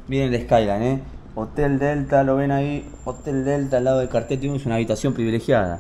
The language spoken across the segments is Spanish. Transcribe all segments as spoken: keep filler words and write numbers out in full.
Miren el Skyline, ¿eh? Hotel Delta, lo ven ahí. Hotel Delta, al lado del cartel tenemos una habitación privilegiada.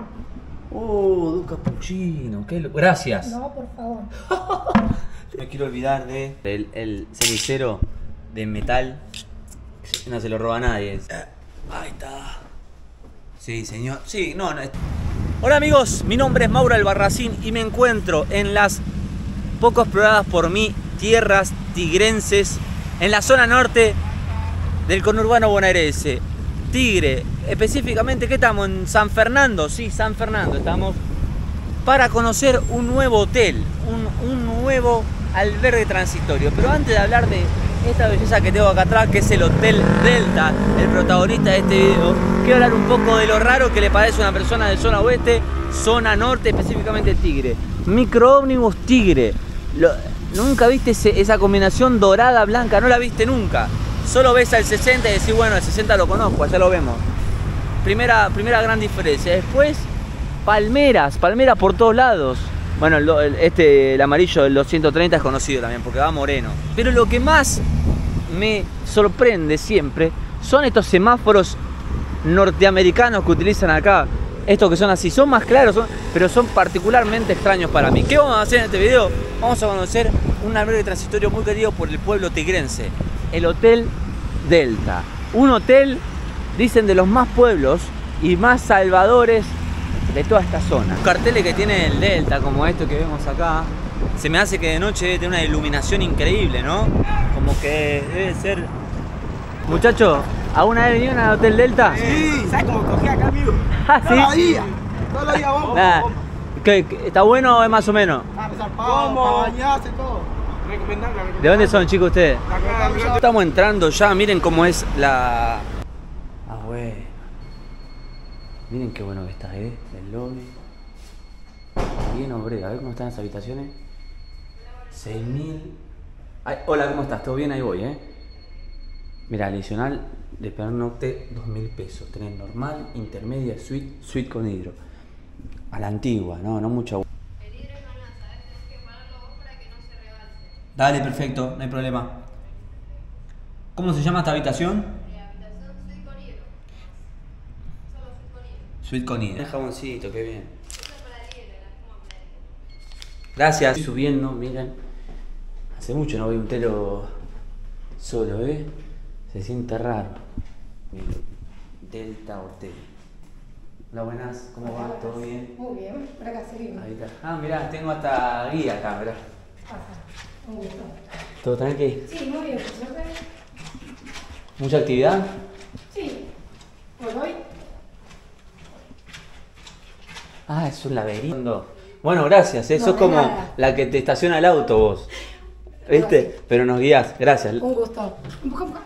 Oh, dos capuchinos. Qué lo... Gracias. No, por favor. No me quiero olvidar de el, el cenicero de metal. No se lo roba a nadie. Ahí está. Sí, señor. Sí, no, no. Hola amigos, mi nombre es Mauro Albarracín y me encuentro en las poco exploradas por mí tierras tigrenses en la zona norte del conurbano bonaerense. Tigre, específicamente, ¿qué estamos? ¿En San Fernando? Sí, San Fernando estamos para conocer un nuevo hotel, un, un nuevo albergue transitorio. Pero antes de hablar de esta belleza que tengo acá atrás, que es el Hotel Delta, el protagonista de este video, quiero hablar un poco de lo raro que le parece a una persona de zona oeste, zona norte, específicamente Tigre. Microómnibus Tigre. Lo, ¿Nunca viste ese, esa combinación dorada-blanca? No la viste nunca. Solo ves al sesenta y decís, bueno, el sesenta lo conozco, allá lo vemos. Primera, primera gran diferencia. Después, palmeras, palmeras por todos lados. Bueno, el, el, este, el amarillo del doscientos treinta es conocido también porque va moreno. Pero lo que más me sorprende siempre son estos semáforos norteamericanos que utilizan acá. Estos que son así, son más claros, son, pero son particularmente extraños para mí. ¿Qué vamos a hacer en este video? Vamos a conocer un albergue transitorio muy querido por el pueblo tigrense. El Hotel Delta. Un hotel, dicen, de los más pueblos y más salvadores de toda esta zona. Los carteles que tiene el Delta, como esto que vemos acá, se me hace que de noche debe tener una iluminación increíble, ¿no? Como que debe ser... Muchachos, ¿alguna vez vinieron al Hotel Delta? Sí, ¿sabes cómo cogí acá, amigo? ¿Ah, sí? Todos los días, todos los días vamos. Nah. ¿Qué, qué, ¿Está bueno o es más o menos? A empezar para bañarse, todo. Recomendable. ¿De dónde son, chicos, ustedes? La Estamos entrando ya, miren cómo es la... Ah, güey. Miren qué bueno que está, ¿eh? El lobby. Bien obrera, a ver cómo están las habitaciones. seis mil... Hola, ¿cómo estás? ¿Todo bien? Ahí voy, ¿eh? Mira, adicional de pernocte, dos mil pesos. Tenés normal, intermedia, suite, suite con hidro. A la antigua, no, no mucha. El hidro es más, ¿sabes? Tenés que pagarlo vos para que no se rebalse. Dale, perfecto, no hay problema. ¿Cómo se llama esta habitación? La habitación suite con hidro. Solo suite con hidro. Suite con hidro. El jaboncito, qué bien. Esa es para el hidro, la espuma para el hidro. Gracias. Estoy subiendo, miren. Hace mucho no veo un telo solo, ¿eh? Se siente raro. Miren. Delta Hotel. Hola, buenas. ¿Cómo va? ¿Todo bien? Muy bien, por acá seguimos. Ahí está. Ah, mirá, tengo hasta guía acá, mirá. Pasa, un gusto. ¿Todo tranqui? Sí, muy bien, por suerte. ¿Mucha actividad? Sí, pues hoy. Ah, es un laberinto. Bueno, gracias, eso No, es como nada. la que te estaciona el auto vos. ¿Viste? Pero nos guías, gracias. Un gusto. Empuja, empuja.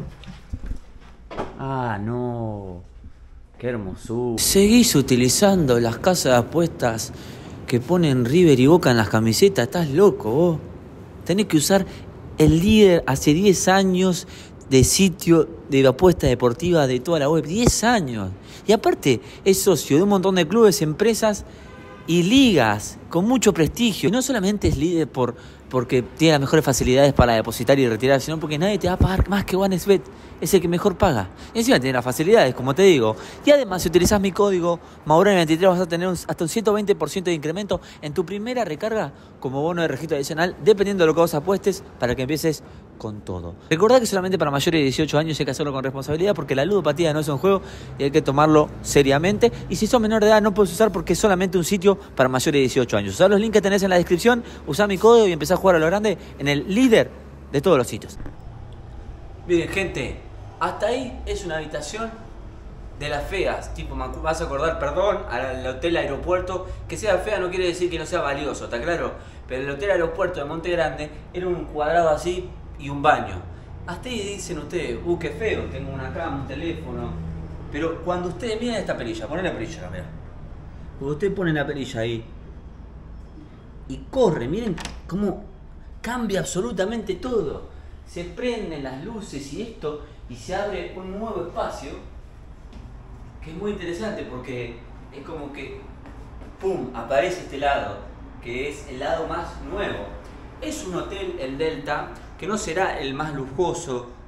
Ah, no. Qué hermosura. Seguís utilizando las casas de apuestas que ponen River y Boca en las camisetas. Estás loco vos. Tenés que usar el líder hace diez años de sitio de apuesta deportiva de toda la web. diez años. Y aparte es socio de un montón de clubes, empresas y ligas con mucho prestigio. Y no solamente es líder por, porque tiene las mejores facilidades para depositar y retirar, sino porque nadie te va a pagar más que OneXBet. Es el que mejor paga. Y encima tiene las facilidades, como te digo. Y además, si utilizas mi código Mauro veintitrés, vas a tener un, hasta un ciento veinte por ciento de incremento en tu primera recarga como bono de registro adicional, dependiendo de lo que vos apuestes, para que empieces con todo. Recordá que solamente para mayores de dieciocho años hay que hacerlo con responsabilidad, porque la ludopatía no es un juego y hay que tomarlo seriamente. Y si sos menor de edad no puedes usar porque es solamente un sitio para mayores de dieciocho años. Usá los links que tenés en la descripción, usá mi código y empezá a jugar a lo grande en el líder de todos los sitios. Miren, gente, hasta ahí es una habitación de las feas. Tipo, me vas a acordar, perdón, al hotel aeropuerto. Que sea fea no quiere decir que no sea valioso, ¿está claro? Pero el hotel aeropuerto de Monte Grande era un cuadrado así y un baño. Hasta ahí dicen ustedes, uh, qué feo, tengo una cama, un teléfono. Pero cuando ustedes miran esta perilla, ponen la perilla acá, mirá. Cuando ustedes ponen la perilla ahí y corre, miren cómo cambia absolutamente todo. Se prenden las luces y esto, y se abre un nuevo espacio que es muy interesante porque es como que pum, aparece este lado, que es el lado más nuevo. Es un hotel, el Delta, que no será el más lujoso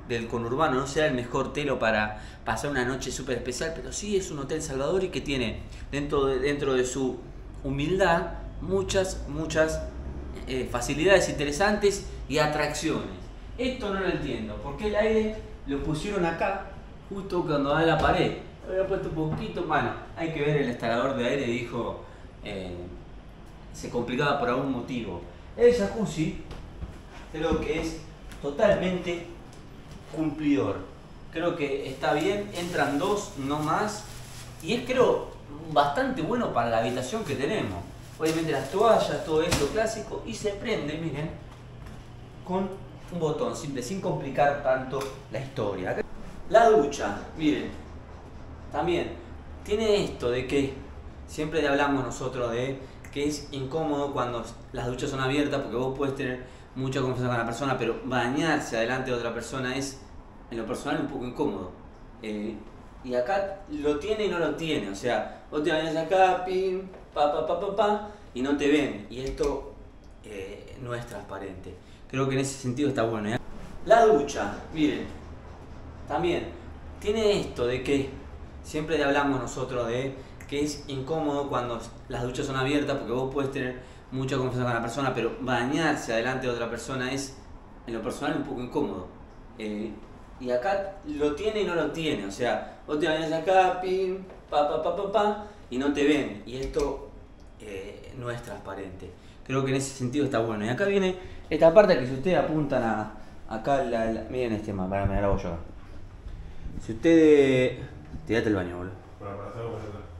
del conurbano, no será el mejor hotel para pasar una noche súper especial, pero sí es un hotel Salvador y que tiene dentro de, dentro de su humildad muchas, muchas eh, facilidades interesantes y atracciones. Esto no lo entiendo, ¿por qué el aire lo pusieron acá, justo cuando da la pared? Lo había puesto un poquito, bueno, hay que ver el instalador de aire, dijo, eh, se complicaba por algún motivo. El jacuzzi creo que es totalmente cumplidor, creo que está bien, entran dos, no más, y es creo bastante bueno para la habitación que tenemos. Obviamente las toallas, todo esto clásico, y se prende, miren, con un botón simple, sin complicar tanto la historia. La ducha, miren, también tiene esto de que siempre hablamos nosotros de que es incómodo cuando las duchas son abiertas, porque vos puedes tener mucha confianza con la persona, pero bañarse adelante de otra persona es, en lo personal, un poco incómodo. Eh, y acá lo tiene y no lo tiene, o sea, vos te bañas acá, pim, pa, pa, pa, pa, pa, y no te ven, y esto eh, no es transparente. Creo que en ese sentido está bueno, ¿eh? La ducha, miren, también tiene esto de que siempre hablamos nosotros de que es incómodo cuando las duchas son abiertas, porque vos puedes tener mucha confianza con la persona, pero bañarse adelante de otra persona es, en lo personal, un poco incómodo. Eh, y acá lo tiene y no lo tiene, o sea, vos te bañas acá, pim, pa, pa, pa, pa, pa, y no te ven, y esto eh, no es transparente. Creo que en ese sentido está bueno. Y acá viene esta parte que si ustedes apuntan a acá, la, la, miren este mapa, para me grabo yo. Si ustedes... Tirate el baño, boludo. Para, para hacerlo, para hacerlo.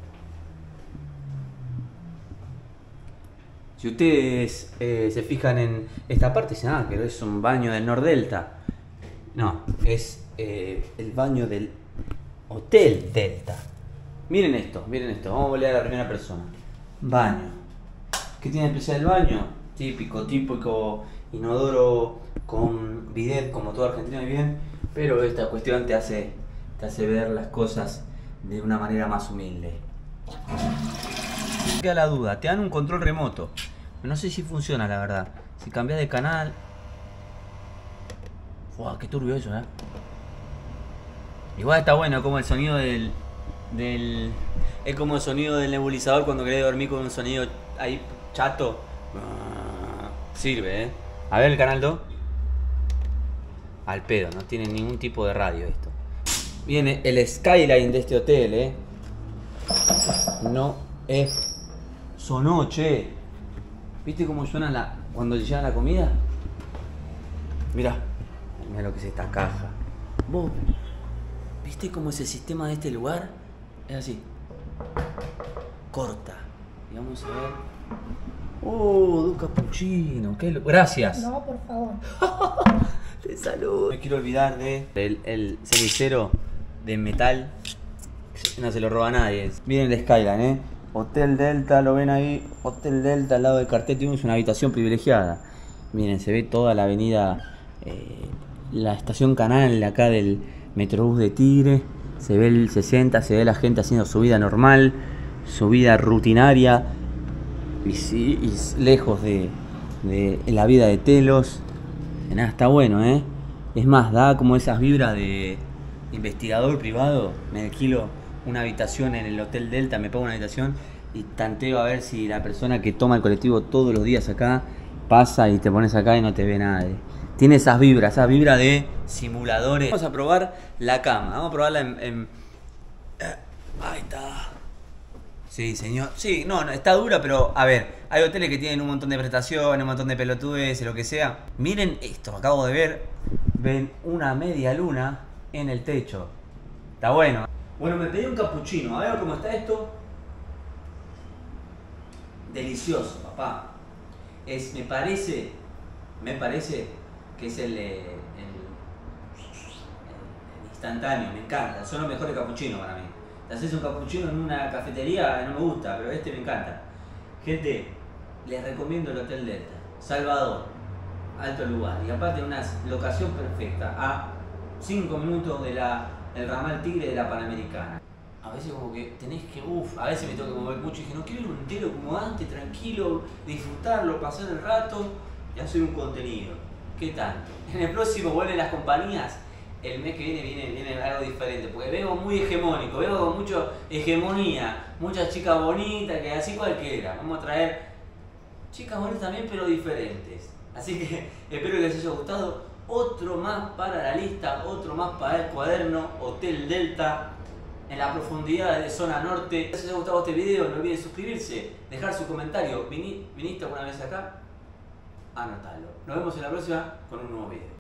Si ustedes eh, se fijan en esta parte, dicen, ah, pero es un baño del Nordelta. No, es eh, el baño del Hotel Delta. Miren esto, miren esto. Vamos a volver a la primera persona. Baño. ¿Qué tiene de especial el baño? Típico, típico inodoro con bidet, como todo argentino y bien. Pero esta cuestión te hace, te hace ver las cosas de una manera más humilde. Queda la duda, te dan un control remoto. No sé si funciona, la verdad. Si cambias de canal... Wow, qué turbio eso, ¿eh? Igual está bueno, como el sonido del... del... Es como el sonido del nebulizador cuando querés dormir con un sonido ahí chato. Sirve, ¿eh? A ver el canal dos. Al pedo, no tiene ningún tipo de radio esto. Viene el skyline de este hotel, ¿eh? No es... Sonó, che. ¿Viste cómo suena la... cuando llega la comida? Mirá. Mirá lo que es esta caja. ¿Vos viste cómo es el sistema de este lugar? Es así. Corta. Y vamos a ver. Oh, dos capuchinos. ¿Qué lo... Gracias. No, por favor. De salud. Me quiero olvidar de el, el cenicero de metal. No se lo roba a nadie. Miren el skyline, eh. Hotel Delta, lo ven ahí. Hotel Delta, al lado del cartel tenemos una habitación privilegiada. Miren, se ve toda la avenida, eh, la estación Canal acá del Metrobús de Tigre. Se ve el sesenta, se ve la gente haciendo su vida normal, su vida rutinaria. Y, sí, y lejos de, de la vida de telos. Nada, está bueno, ¿eh? Es más, da como esas vibras de investigador privado. Me alquilo una habitación en el Hotel Delta, me pago una habitación y tanteo a ver si la persona que toma el colectivo todos los días acá pasa y te pones acá y no te ve nadie. Tiene esas vibras, esas vibras de simuladores. Vamos a probar la cama, vamos a probarla en... en... Ahí está. Sí, señor. Sí, no, no, está dura, pero a ver, hay hoteles que tienen un montón de prestaciones, un montón de pelotudes, lo que sea. Miren esto, acabo de ver. Ven una media luna en el techo. Está bueno. Bueno, me pedí un capuchino. A ver cómo está esto. Delicioso, papá. Es, me parece, me parece que es el, el, el, el instantáneo. Me encanta. Son los mejores capuchinos para mí. Te haces un capuchino en una cafetería, no me gusta, pero este me encanta. Gente, les recomiendo el Hotel Delta. Salvador, alto lugar. Y aparte una locación perfecta, a cinco minutos de la, del ramal Tigre de la Panamericana. A veces como que tenés que, uff, a veces me tengo que mover mucho y dije, no quiero ir un entero como antes, tranquilo, disfrutarlo, pasar el rato y hacer un contenido. ¿Qué tanto? En el próximo vuelven las compañías el mes que viene viene, viene algo diferente, porque vengo muy hegemónico, vengo con mucha hegemonía, muchas chicas bonitas, que así cualquiera. Vamos a traer chicas bonitas también, pero diferentes. Así que espero que les haya gustado. Otro más para la lista, otro más para el cuaderno, Hotel Delta, en la profundidad de zona norte. Si les haya gustado este video, no olviden suscribirse, dejar su comentario. ¿Viniste alguna vez acá? Anotalo. Nos vemos en la próxima con un nuevo video.